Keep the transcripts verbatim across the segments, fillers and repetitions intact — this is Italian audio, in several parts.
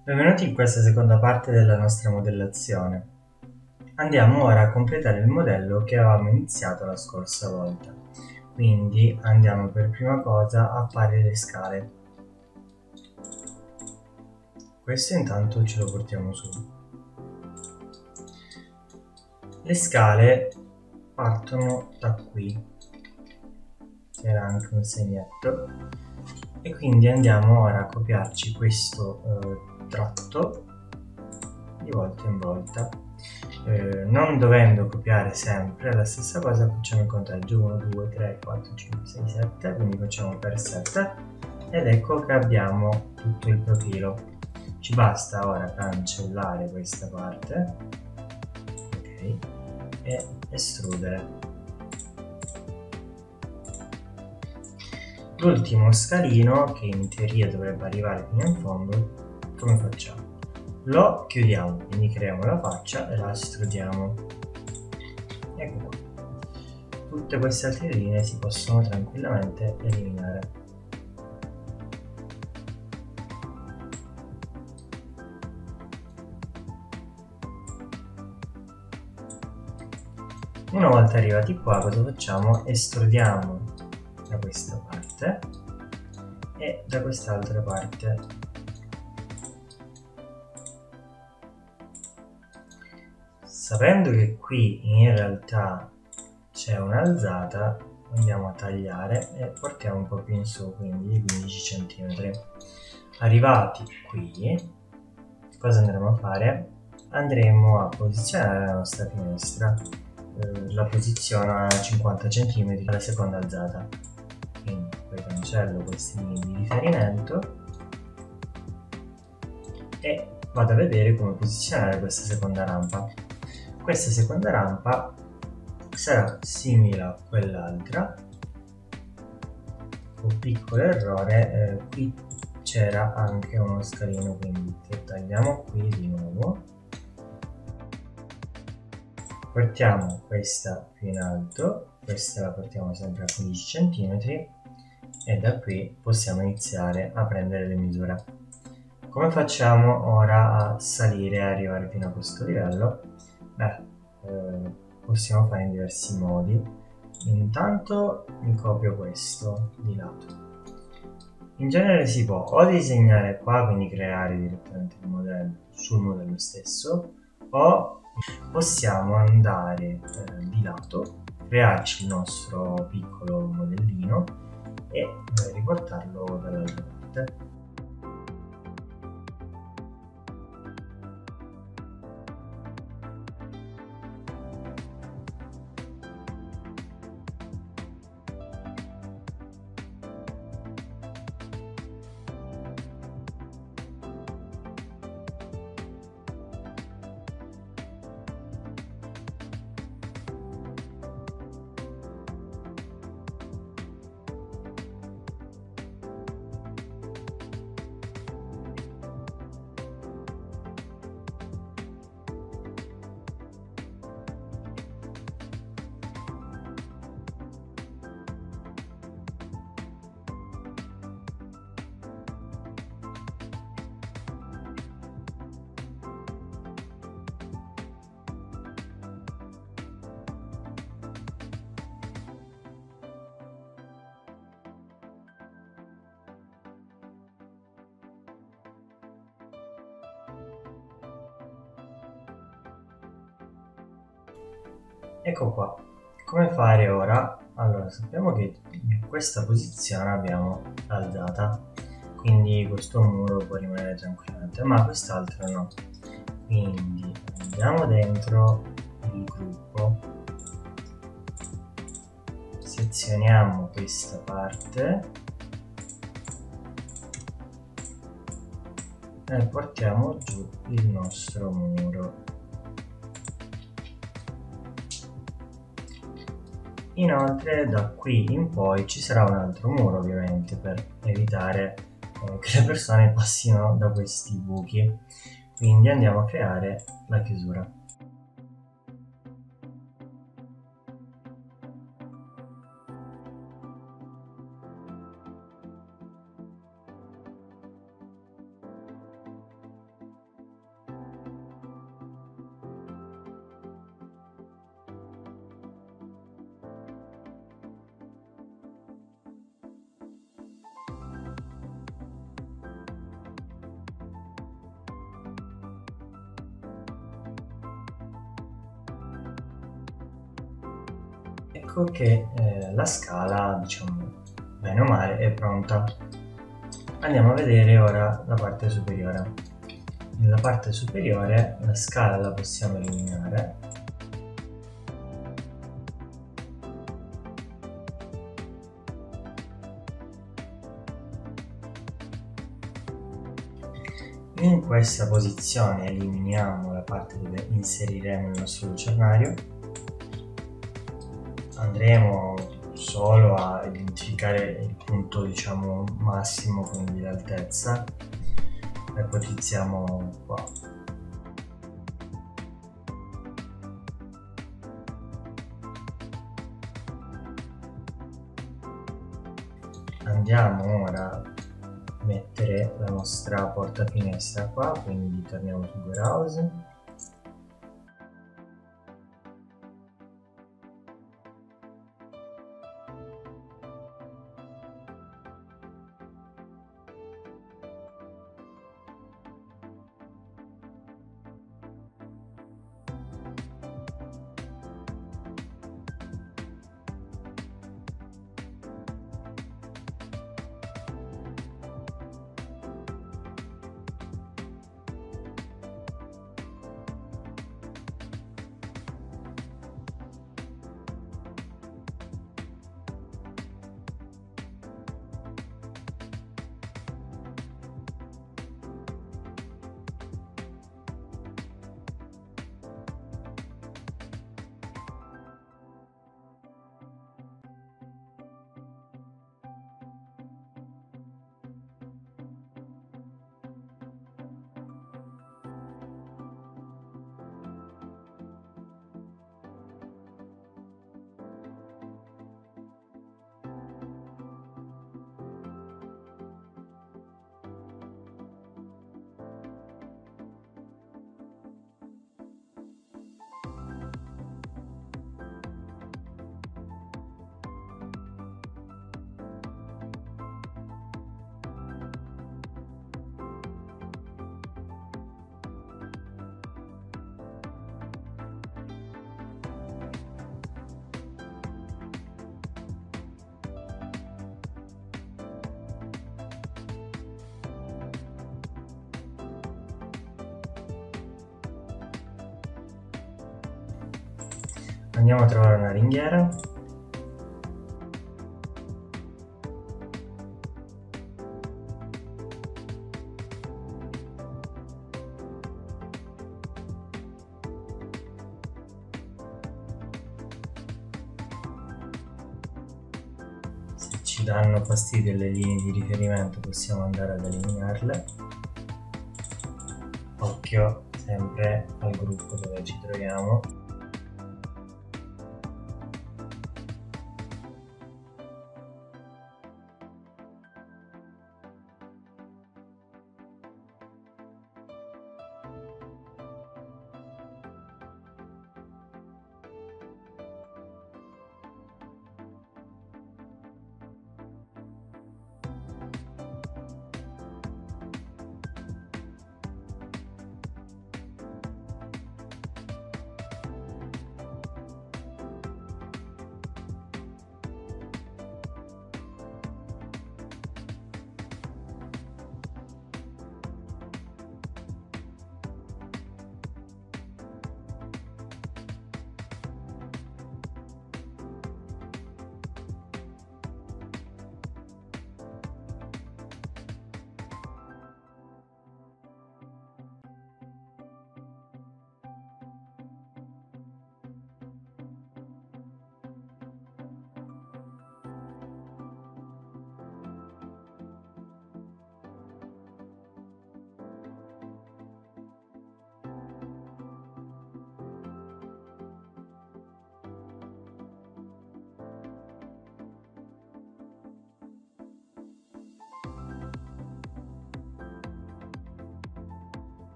Benvenuti in questa seconda parte della nostra modellazione. Andiamo ora a completare il modello che avevamo iniziato la scorsa volta. Quindi andiamo per prima cosa a fare le scale. Questo intanto ce lo portiamo su. Le scale partono da qui. C'era anche un segnetto. E quindi andiamo ora a copiarci questo eh, tratto di volta in volta. Eh, non dovendo copiare sempre la stessa cosa, facciamo il conteggio uno, due, tre, quattro, cinque, sei, sette, quindi facciamo per sette ed ecco che abbiamo tutto il profilo. Ci basta ora cancellare questa parte, ok, e estrudere. L'ultimo scalino, che in teoria dovrebbe arrivare fino in fondo, come facciamo? Lo chiudiamo, quindi creiamo la faccia e la estrudiamo. Ecco qua. Tutte queste altre linee si possono tranquillamente eliminare. Una volta arrivati qua, cosa facciamo? Estrudiamo da questa parte e da quest'altra parte. Sapendo che qui in realtà c'è un'alzata, andiamo a tagliare e portiamo un po' più in su, quindi di quindici centimetri. Arrivati qui, cosa andremo a fare? Andremo a posizionare la nostra finestra. Eh, la posiziono a cinquanta centimetri dalla seconda alzata. Quindi poi cancello questi linee di riferimento e vado a vedere come posizionare questa seconda rampa. Questa seconda rampa sarà simile a quell'altra. Un piccolo errore, eh, qui c'era anche uno scalino, quindi che tagliamo qui di nuovo. Portiamo questa più in alto, questa la portiamo sempre a quindici centimetri e da qui possiamo iniziare a prendere le misure. Come facciamo ora a salire e arrivare fino a questo livello? Beh, eh, possiamo fare in diversi modi. Intanto mi copio questo di lato. In genere si può o disegnare qua, quindi creare direttamente il modello sul modello stesso, o possiamo andare eh, di lato, crearci il nostro piccolo modellino e eh, riportarlo dall'altra parte. Ecco qua. Come fare ora? Allora, sappiamo che in questa posizione abbiamo l'alzata, quindi questo muro può rimanere tranquillamente, ma quest'altro no. Quindi andiamo dentro il gruppo, sezioniamo questa parte e portiamo giù il nostro muro. Inoltre da qui in poi ci sarà un altro muro, ovviamente, per evitare eh, che le persone passino da questi buchi. Quindi andiamo a creare la chiusura. ecco che eh, la scala, diciamo, bene o male, è pronta. Andiamo a vedere ora la parte superiore. Nella parte superiore la scala la possiamo eliminare. In questa posizione eliminiamo la parte dove inseriremo il nostro lucernario. Andremo solo a identificare il punto, diciamo, massimo, quindi l'altezza, e ipotizziamo qua. Andiamo ora a mettere la nostra porta finestra qua, quindi torniamo su Browse. Andiamo a trovare una ringhiera. Se ci danno fastidio le linee di riferimento possiamo andare ad eliminarle. Occhio sempre al gruppo dove ci troviamo.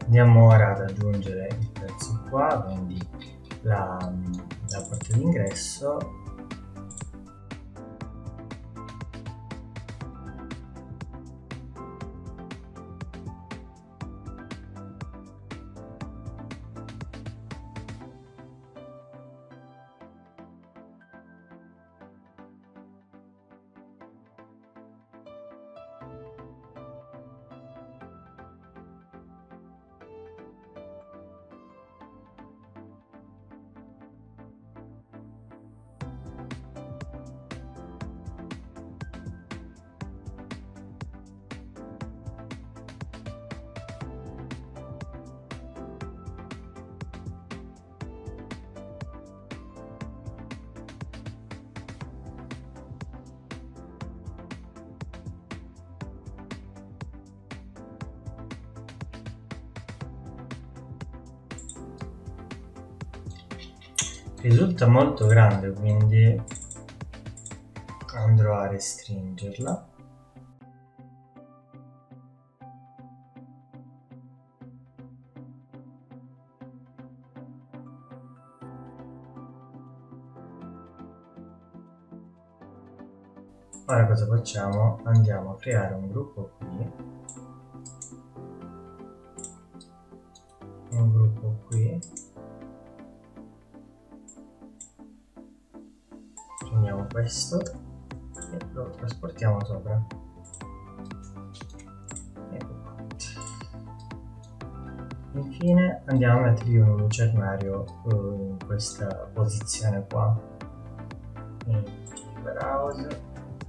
Andiamo ora ad aggiungere il prezzo qua, quindi la, la porta d'ingresso. Risulta molto grande, quindi andrò a restringerla. Ora cosa facciamo? Andiamo a creare un gruppo qui, un gruppo qui, prendiamo questo e lo trasportiamo sopra. Ecco qua. Infine andiamo a mettergli un lucernario in questa posizione qua, in browser.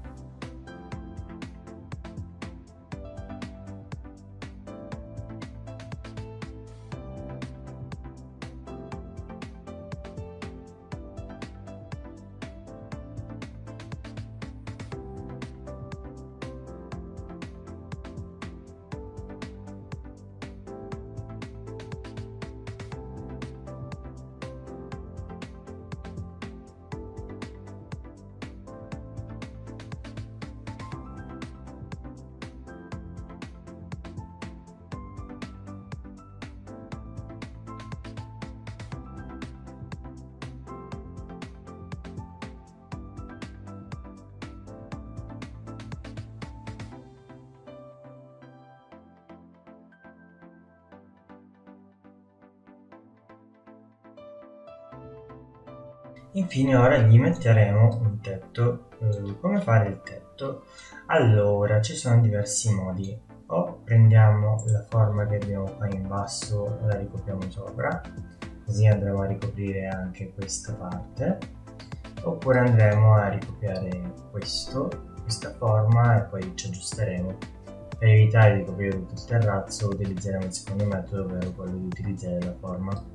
Infine ora gli metteremo un tetto. Eh, come fare il tetto? Allora, ci sono diversi modi. O prendiamo la forma che abbiamo qua in basso e la ricopriamo sopra, così andremo a ricoprire anche questa parte, oppure andremo a ricopiare questo, questa forma, e poi ci aggiusteremo. Per evitare di coprire tutto il terrazzo utilizzeremo il secondo metodo, ovvero quello di utilizzare la forma.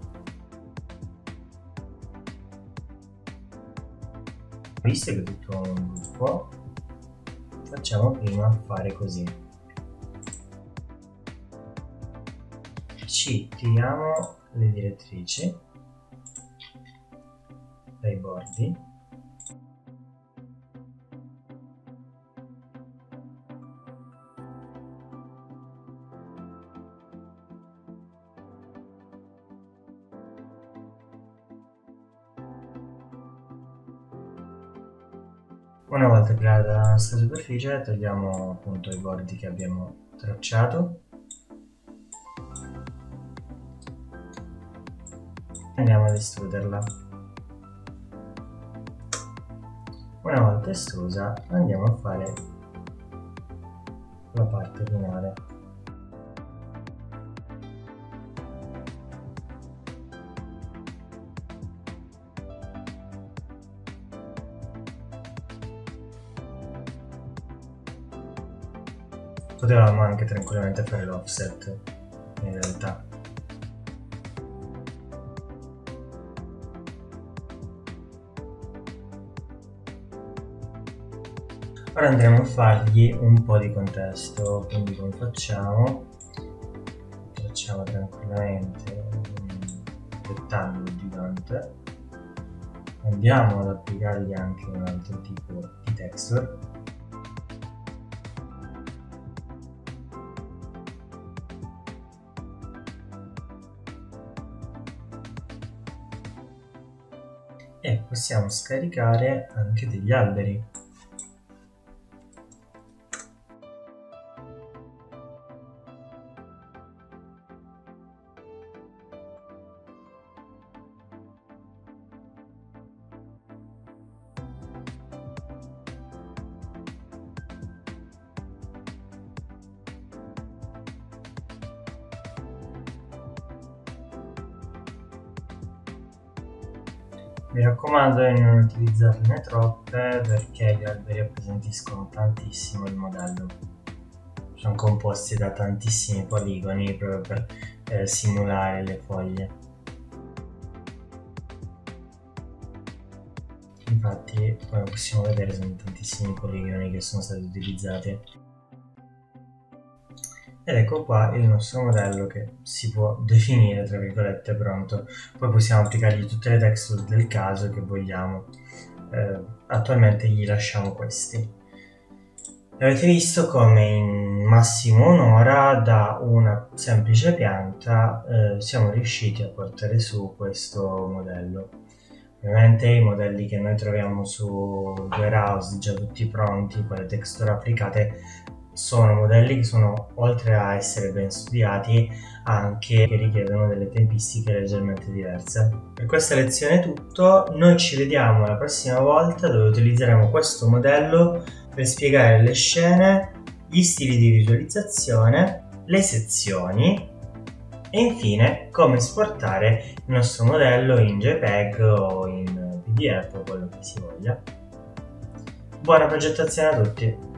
Visto che è tutto un gruppo, facciamo prima fare così: ci tiriamo le direttrici dai bordi, una volta creata la nostra superficie togliamo appunto i bordi che abbiamo tracciato, andiamo ad estruderla. Una volta estrusa andiamo a fare la parte finale. Potevamo anche tranquillamente fare l'offset in realtà. Ora andremo a fargli un po' di contesto, quindi come facciamo? Facciamo tranquillamente un rettangolo gigante, andiamo ad applicargli anche un altro tipo di texture. e possiamo scaricare anche degli alberi. Mi raccomando di non utilizzarne troppe perché gli alberi appesantiscono tantissimo il modello. Sono composti da tantissimi poligoni proprio per eh, simulare le foglie. Infatti, come possiamo vedere, sono tantissimi poligoni che sono stati utilizzati. Ed ecco qua il nostro modello che si può definire tra virgolette pronto. Poi possiamo applicargli tutte le texture del caso che vogliamo. Eh, attualmente gli lasciamo questi. Avete visto come in massimo un'ora da una semplice pianta eh, siamo riusciti a portare su questo modello. Ovviamente i modelli che noi troviamo su Warehouse già tutti pronti con le texture applicate sono modelli che sono, oltre a essere ben studiati, anche che richiedono delle tempistiche leggermente diverse. Per questa lezione è tutto, noi ci vediamo la prossima volta dove utilizzeremo questo modello per spiegare le scene, gli stili di visualizzazione, le sezioni e infine come esportare il nostro modello in JPEG o in P D F o quello che si voglia. Buona progettazione a tutti!